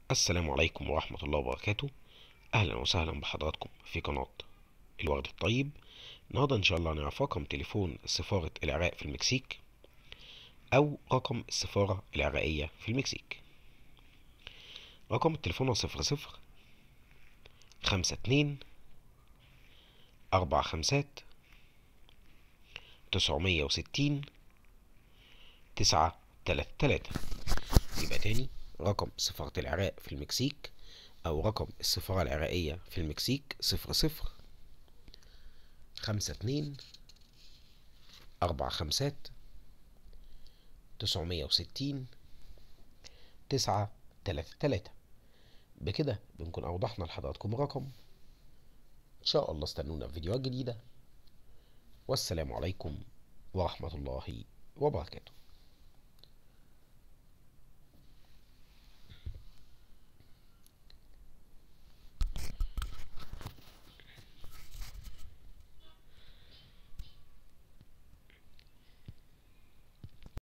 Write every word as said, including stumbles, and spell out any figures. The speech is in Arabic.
السلام عليكم ورحمة الله وبركاته. أهلا وسهلا بحضراتكم في قناة الورد الطيب. النهاردة إن شاء الله هنعرف رقم تليفون سفارة العراق في المكسيك أو رقم السفارة العراقية في المكسيك. رقم التليفون صفر صفر خمسة اتنين أربع خمسات تسعمية وستين تسعة تلاتة تلاتة. يبقى تاني، رقم سفارة العراق في المكسيك أو رقم السفارة العراقية في المكسيك صفر صفر خمسة اتنين أربع خمسات تسعمية وستين تسعة تلاتة تلاتة. بكده بنكون أوضحنا لحضراتكم الرقم. إن شاء الله استنونا في فيديوهات جديدة، والسلام عليكم ورحمة الله وبركاته.